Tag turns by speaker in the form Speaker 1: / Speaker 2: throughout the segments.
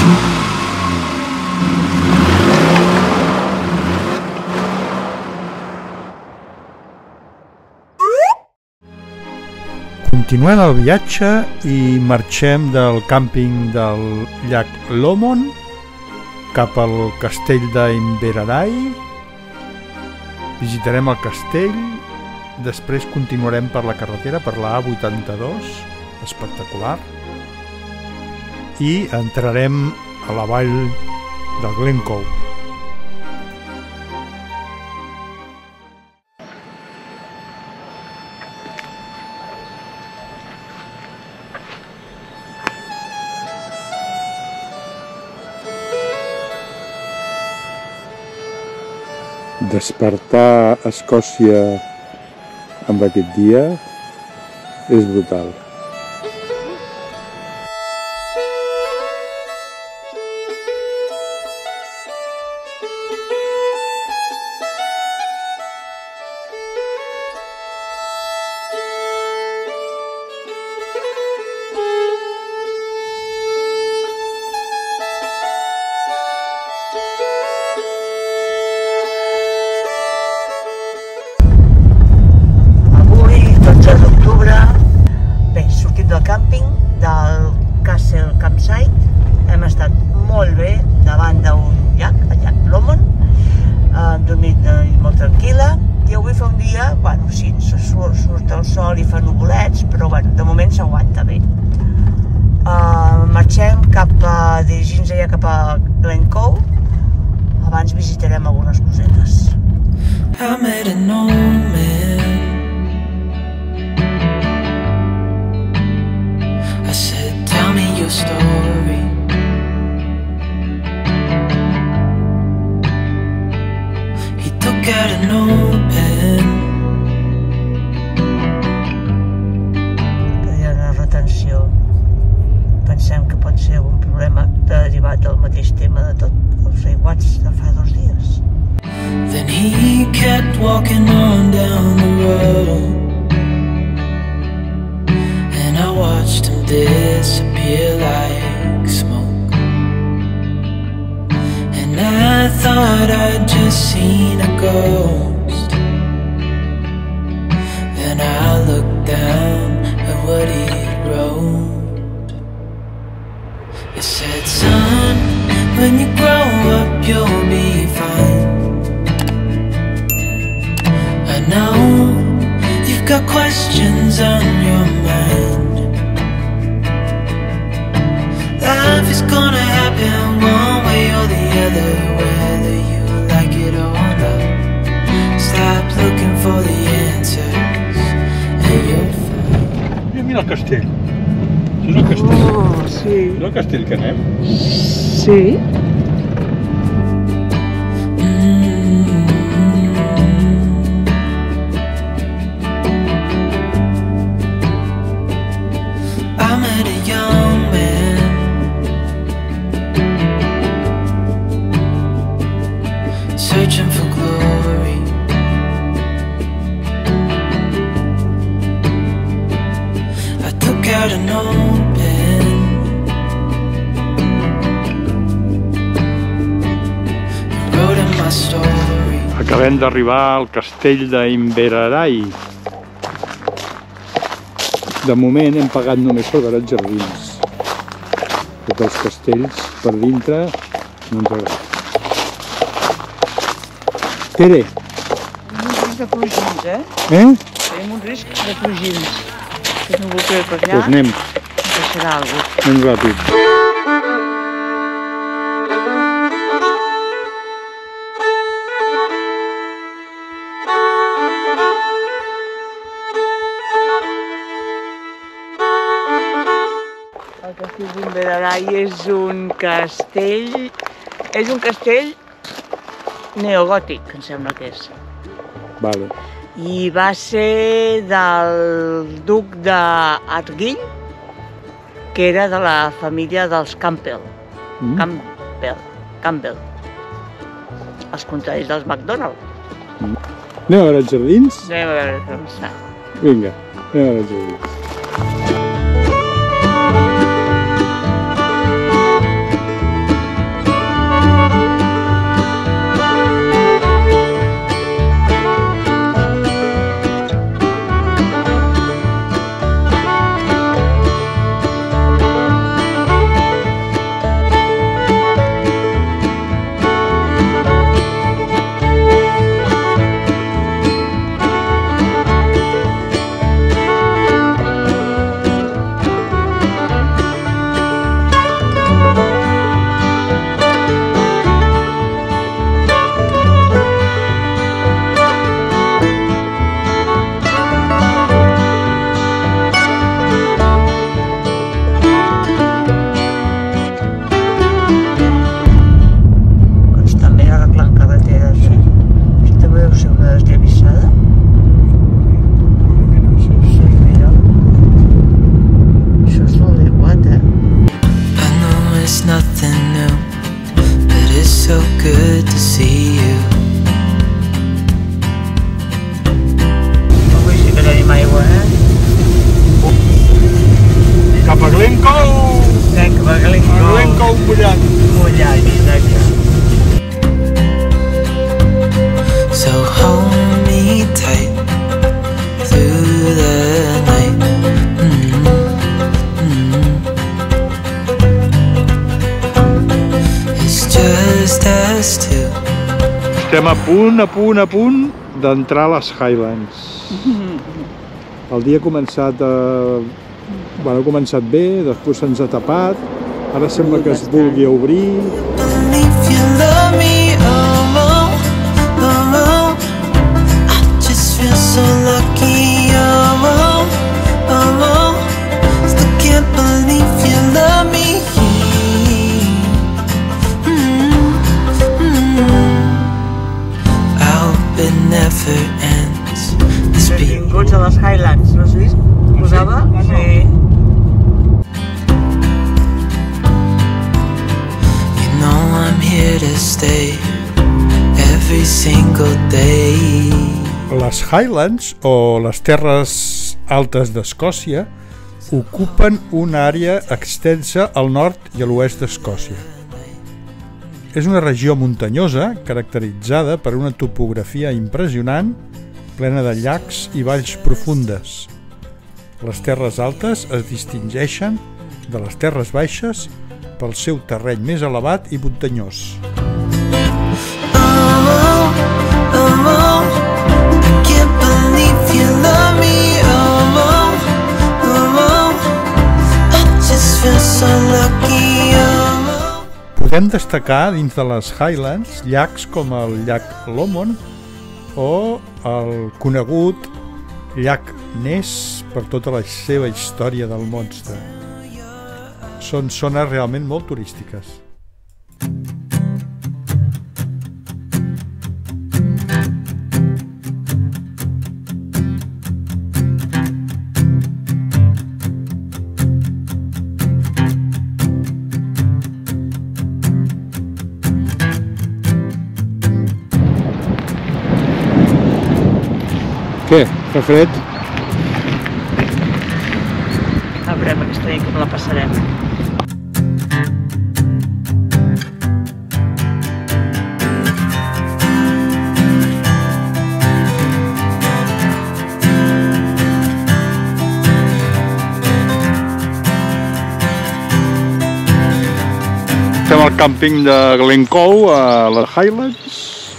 Speaker 1: Continuem el viatge i marxem del càmping del llac Lomond cap al castell d'Inverary. Visitarem el castell, després continuarem per la carretera, per la A82, espectacular, i entrarem a la vall del Glencoe. Despertar a Escòcia amb aquest dia és brutal.
Speaker 2: Hem estat molt bé davant d'un llac, el llac Lomond, hem dormit molt tranquil·la, i avui fa un dia, bueno, sí, surt el sol i fa nuvolets, però bueno, de moment s'aguanta bé. Marxem dirigint-nos ja cap a Glencoe, abans visitarem algunes cosetes. I met an old man. I said, tell me your story. He took out an old pen. Que hi ha una retenció. Pensem que pot ser un problema derivat del mateix tema de tot, els aiguats de fa 2 dies. Then he kept walking on down the road, and I watched him disappear like smoke. And I thought I'd just seen a ghost. Then I looked down at what he wrote. It said, son, when you grow up you'll be fine. I know you've got questions on your mind. Life is gonna happen one way or the other, whether you like it or not. Stop looking for the answers and you'll find.
Speaker 1: Mira el castell. Això és el castell.
Speaker 2: Oh, sí.
Speaker 1: És el castell que anem?
Speaker 2: Sí.
Speaker 3: Searching for glory. I took out an old pen, wrote in my story.
Speaker 1: Acabem d'arribar al castell d'Inverary. De moment hem pagat només per veure els jardins. Tots els castells per dintre no ens agrada. Tere.
Speaker 2: Tenim un risc de plogins, Tenim un risc de plogins. Que no vol per allà.
Speaker 1: Doncs anem.
Speaker 2: Deixarà alguna cosa.
Speaker 1: Anem ràpid.
Speaker 2: El castell d'Inverary és un castell neogòtic, em sembla que és.
Speaker 1: Vale.
Speaker 2: I va ser del duc d'Argyll, que era de la família dels Campbell. Campbell. Els contraris dels McDonald.
Speaker 1: Anem a veure els jardins?
Speaker 2: Anem a veure com està.
Speaker 1: Vinga, anem a veure els jardins.
Speaker 2: a
Speaker 1: Glencoe mullat.
Speaker 2: mullat, exacte.
Speaker 3: So hold me tight through the night. It's just us two.
Speaker 1: Estem a punt d'entrar a les Highlands. El dia ha començat bé, després se'ns ha tapat, ara sembla que es vulgui obrir.
Speaker 3: Believe you love me, oh, oh. I just feel so lucky, oh, oh. Still can't believe you love me. I hope it never ends. This beat.
Speaker 2: Benvinguts a les Highlands, no has vist? Posava? Sí.
Speaker 3: You know I'm here to stay every single day.
Speaker 1: Les Highlands, o les terres altes d'Escòcia, ocupen una àrea extensa al nord i a l'oest d'Escòcia. És una regió muntanyosa caracteritzada per una topografia impressionant, plena de llacs i valls profundes. Les terres altes es distingeixen de les terres baixes pel seu terreny més elevat i muntanyós. Podem destacar dins de les Highlands llacs com el llac Lomond o el conegut llac Ness per tota la seva història del monstre. Són zones realment molt turístiques. Què? Fa fred?
Speaker 2: A veure aquesta nit com la passarem.
Speaker 1: Estem al càmping de Glencoe, a les Highlands.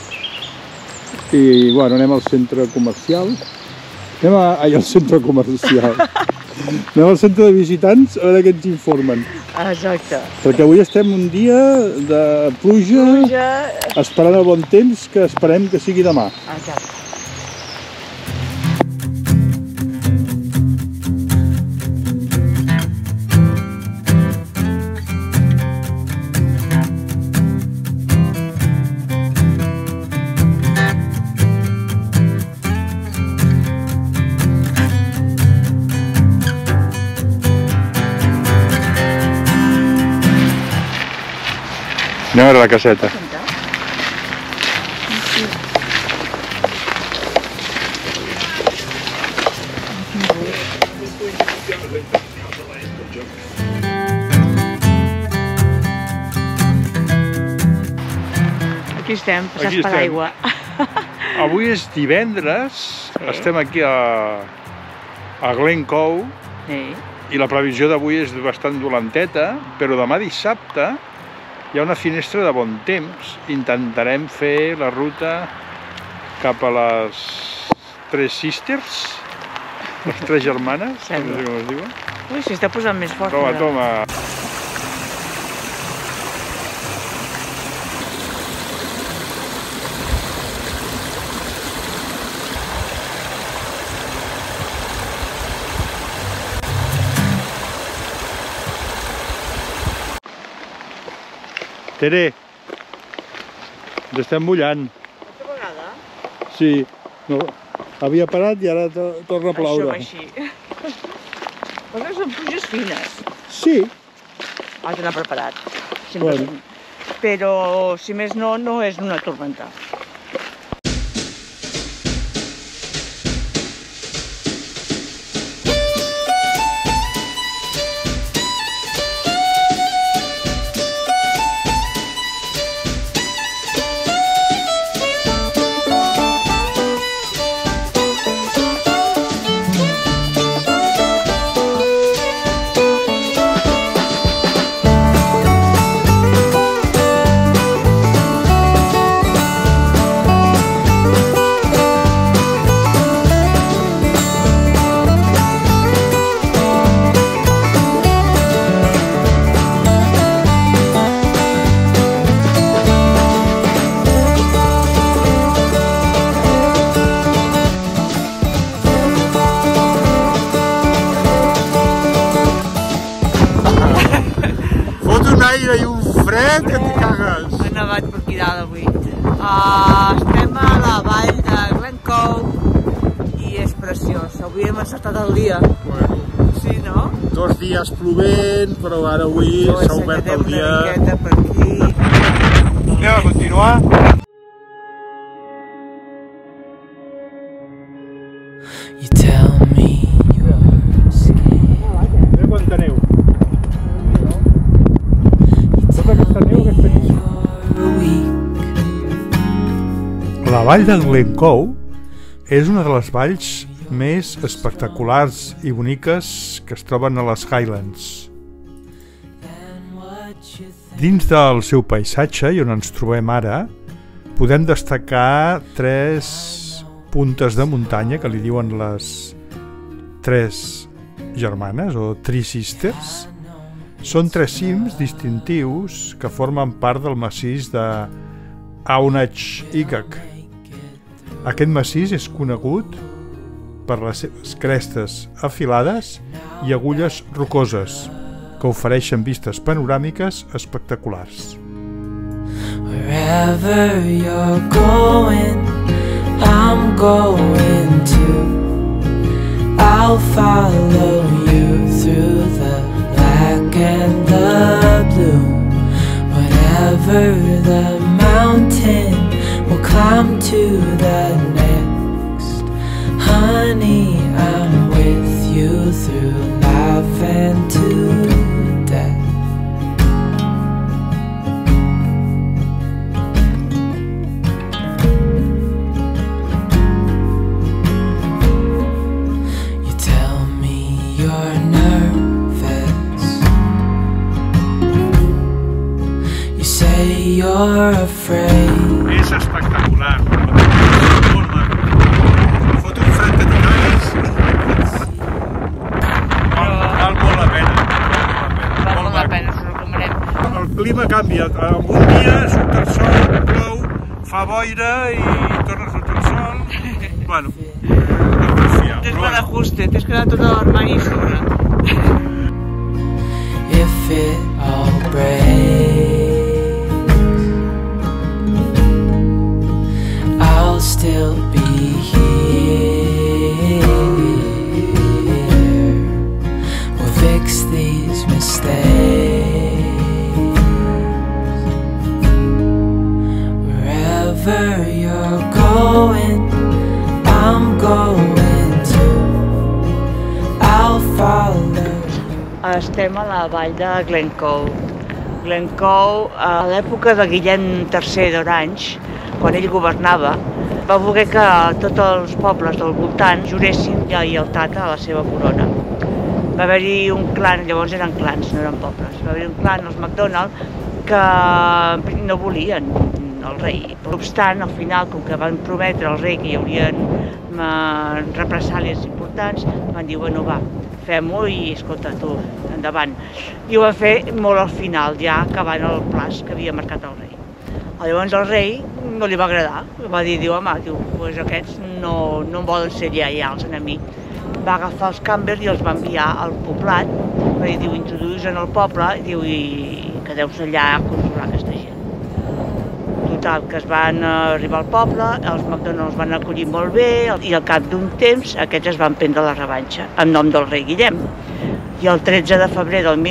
Speaker 1: I bueno, anem al centre comercial. Al centre comercial. Anem al centre de visitants a veure què ens informen.
Speaker 2: Exacte.
Speaker 1: Perquè avui estem un dia de pluja, esperant el bon temps, que esperem que sigui demà.
Speaker 2: Exacte.
Speaker 1: Anem a veure la caseta.
Speaker 2: Aquí estem, passats per aigua.
Speaker 1: Avui és divendres, estem aquí a Glencoe i la previsió d'avui és bastant dolenteta, però demà dissabte hi ha una finestra de bon temps. Intentarem fer la ruta cap a les Tres Sisters, les Tres Germanes, no sé com es diuen.
Speaker 2: Ui, s'està posant més fort.
Speaker 1: Toma, toma. Tere, ens estem mullant.
Speaker 2: Altra vegada?
Speaker 1: Sí, no, havia parat i ara torna a ploure.
Speaker 2: Això va així. Perquè són pluges fines.
Speaker 1: Sí.
Speaker 2: Has d'anar preparat.
Speaker 1: Bueno.
Speaker 2: Però, si més no, no és una tormenta.
Speaker 1: gaire i un fred que t'hi cagues.
Speaker 2: Ha nevat per aquí dalt avui. Estem a la vall de Glencoe i és preciós. Avui hem encertat el dia.
Speaker 1: Bueno,
Speaker 2: Sí, no?
Speaker 1: 2 dies plovent, però ara avui s'ha obert el dia.
Speaker 2: Una miqueta per aquí.
Speaker 1: Anem a continuar.
Speaker 3: You tell me you're scared.
Speaker 1: Mira quanta neu. Tota aquesta neu que està aquí.
Speaker 3: You're weak.
Speaker 1: La vall de Glencoe és una de les valls més espectaculars i boniques que es troben a les Highlands. Dins del seu paisatge, i on ens trobem ara, podem destacar 3 puntes de muntanya que li diuen les 3 germanes o Three Sisters. Són 3 cims distintius que formen part del massís de Aonach-Igach. Aquest massís és conegut per les seves crestes afilades i agulles rocoses que ofereixen vistes panoràmiques espectaculars.
Speaker 3: Wherever you're going, I'm going too. I'll follow you through the black and the blue. Whatever the mountain, we'll climb to the next. Honey, I'm with you through life and to death. You tell me you're nervous. You say you're afraid.
Speaker 1: És espectacular. Fot un fred que t'hi cagues. Val molt la pena.
Speaker 2: Val molt la pena, s'ho recomanem.
Speaker 1: El clima canvia. Un dia surt el sol, plou, fa boira i torna a sortir el sol. Bueno,
Speaker 2: Tens mal ajuste, tens que anar tot a l'armari a sobre.
Speaker 3: If it all breaks, I'll still be here. We'll fix these mistakes. Wherever you're going, I'm going to. I'll follow.
Speaker 2: Estem a la vall de Glencoe. Glencoe, a l'època de Guillem III d'Orange, quan ell governava, va voler que tots els pobles del voltant juressin lleialtat a la seva corona. Va haver-hi un clan, llavors eren clans, no eren pobles, va haver-hi un clan, els MacDonald, que no volien el rei. No obstant, al final, com que van prometre al rei que hi haurien represàlies importants, van dir, bueno, va, fem-ho i, escolta, tu, endavant. I ho van fer molt al final, ja acabant el plaç que havia marcat el rei. Llavors el rei no li va agradar, va dir, home, pues aquests no volen ser lleials a mi. Va agafar els Campbell i els va enviar al poblat, va dir, introduïs en el poble i quedeu-vos allà a controlar aquesta gent. Total, que es van arribar al poble, els MacDonald els van acollir molt bé i al cap d'un temps aquests es van prendre la revanxa en nom del rei Guillem. I el 13 de febrer del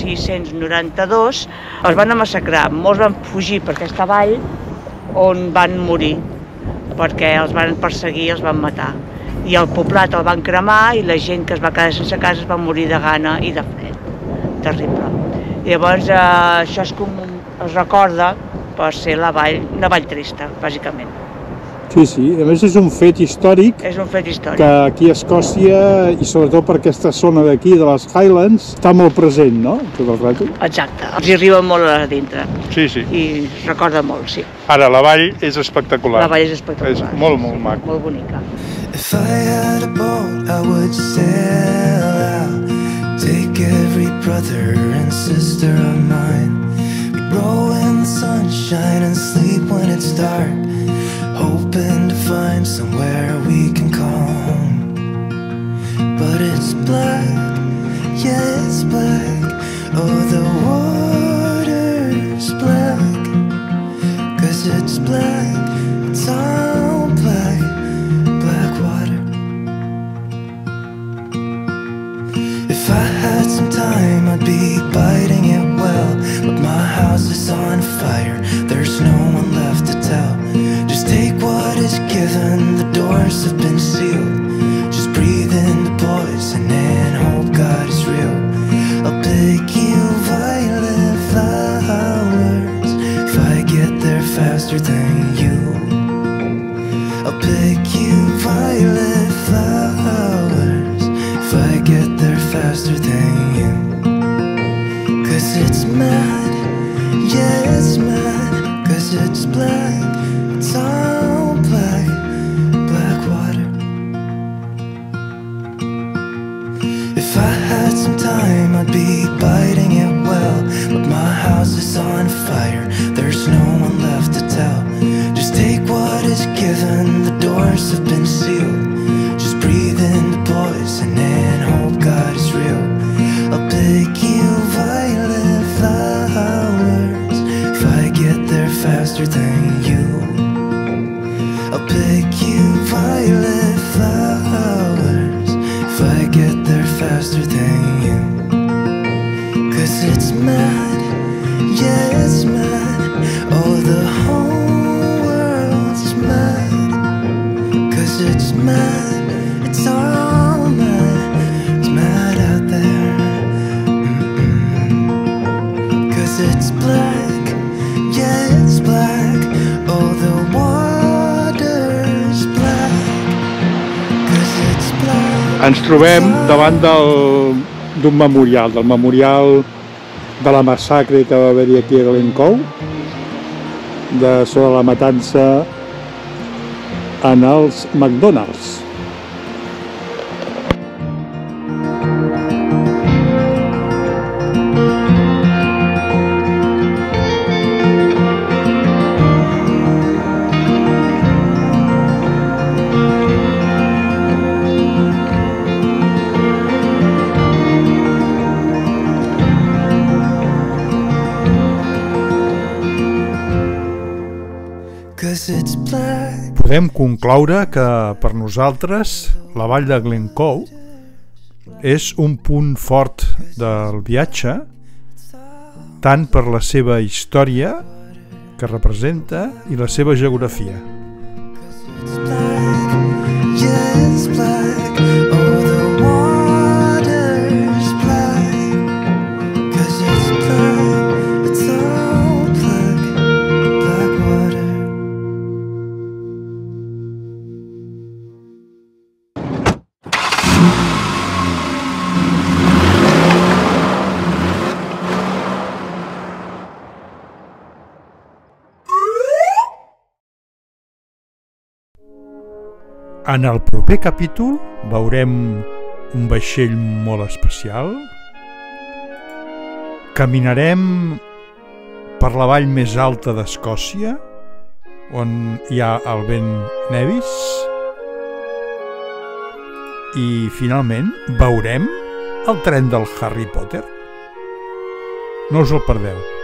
Speaker 2: 1692 els van massacrar, molts van fugir per aquesta vall on van morir, perquè els van perseguir i els van matar. I el poblat el van cremar i la gent que es va quedar sense casa es va morir de gana i de fred. Terrible. I llavors això es recorda per ser una vall trista, bàsicament.
Speaker 1: Sí, a més és un fet històric.
Speaker 2: És un fet històric.
Speaker 1: Que aquí a Escòcia, i sobretot per aquesta zona d'aquí, de les Highlands, està molt present, no? Tot el rato.
Speaker 2: Exacte, els hi arriba molt a dintre.
Speaker 1: Sí.
Speaker 2: I es recorda molt, sí.
Speaker 1: Ara, la vall és espectacular.
Speaker 2: La vall és espectacular.
Speaker 1: És molt maco.
Speaker 2: Molt bonica.
Speaker 3: If I had a boat, I would sail out, take every brother and sister of mine. We'd roll in the sunshine and sleep when it's dark, hoping to find somewhere we can call home. But it's black, yeah, it's black. Oh, the water mad, yeah, it's mad, 'cause it's black, it's all black, black water. If I had some time, I'd be biting it well, but my house is on fire, there's no one left to tell. Just take what is given, the doors have been sealed. Just breathe in the poison and hope God is real. I'll pick you violet flowers if I get there faster than you. I'll pick you violet flowers if I get there faster than you. 'Cause it's mad, yeah, it's mad, oh, the whole world's mad. 'Cause it's mad, it's all mad, it's mad out there. It's black, yeah, it's black, oh, the water's black, 'cause it's black.
Speaker 1: Ens trobem davant d'un memorial, del memorial de la massacre que va haver-hi aquí a Glencoe, sobre la matança en els McDonald's. Podem concloure que per nosaltres la vall de Glencoe és un punt fort del viatge, tant per la seva història que representa i la seva geografia. En el proper capítol veurem un vaixell molt especial, caminarem per la vall més alta d'Escòcia, on hi ha el vent Nevis, i finalment veurem el tren del Harry Potter. No us el perdeu.